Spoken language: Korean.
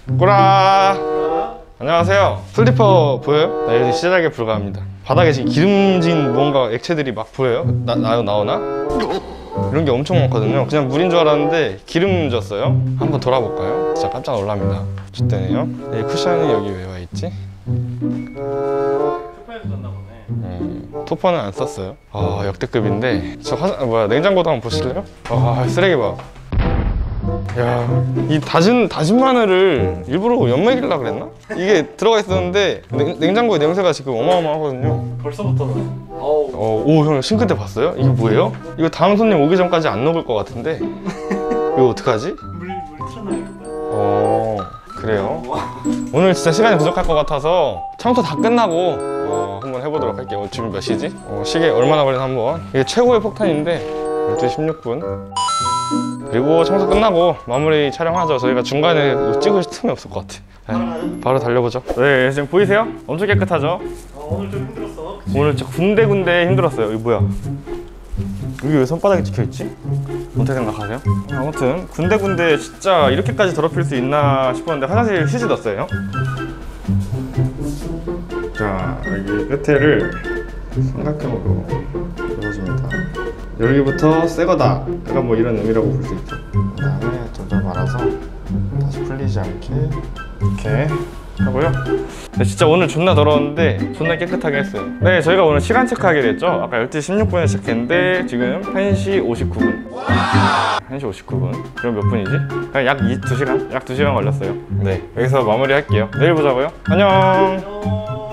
꾸라. 안녕하세요. 슬리퍼 보여요? 나 여기 시작에 불과합니다. 바닥에 지금 기름진 뭔가 액체들이 막 보여요? 나오나? 이런 게 엄청 많거든요. 그냥 물인 줄 알았는데 기름 졌어요. 한번 돌아볼까요? 진짜 깜짝 놀랍니다. 좋대네요. 이 쿠션이 여기 왜 와있지? 토퍼에서 졌나 보네. 토퍼는 안 썼어요. 아, 역대급인데. 저 냉장고도 한번 보실래요? 아, 쓰레기 봐. 야, 이 다진 마늘을 일부러 연맥이려고 그랬나? 이게 들어가 있었는데 냉장고에 냄새가 지금 어마어마하거든요. 벌써부터는. 오, 형 싱크대 봤어요? 이게 뭐예요? 이거 다음 손님 오기 전까지 안 녹을 것 같은데 이거 어떡하지? 물 틀어놔야겠다. 그래요? 오늘 진짜 시간이 부족할 것 같아서 청소 다 끝나고 한번 해보도록 할게요. 지금 몇 시지? 시계 얼마나 걸리나 한번. 이게 최고의 폭탄인데 12시 16분. 그리고 청소 끝나고 마무리 촬영하죠. 저희가 중간에 찍을 틈이 없을 것 같아. 네, 바로 달려보죠. 네, 지금 보이세요? 엄청 깨끗하죠? 오늘 좀 힘들었어. 오늘 진짜 군데군데 힘들었어요. 이거 뭐야? 여기 왜 손바닥이 찍혀있지? 어떻게 생각하세요? 아무튼 군데군데 진짜 이렇게까지 더럽힐 수 있나 싶었는데 화장실 휴지 넣었어요. 자, 여기 끝에를 삼각형으로 넣어줍니다. 여기부터 새 거다, 약간 뭐 이런 의미라고 볼 수 있죠. 그 다음에 점점 말아서 다시 풀리지 않게 이렇게 하고요. 네, 진짜 오늘 존나 더러웠는데 존나 깨끗하게 했어요. 네, 저희가 오늘 시간 체크하기로 했죠. 아까 12시 16분에 시작했는데 지금 1시 59분 1시 59분. 그럼 몇 분이지? 그냥 약 2시간? 약 2시간 걸렸어요. 네, 여기서 마무리 할게요. 내일 보자고요. 안녕.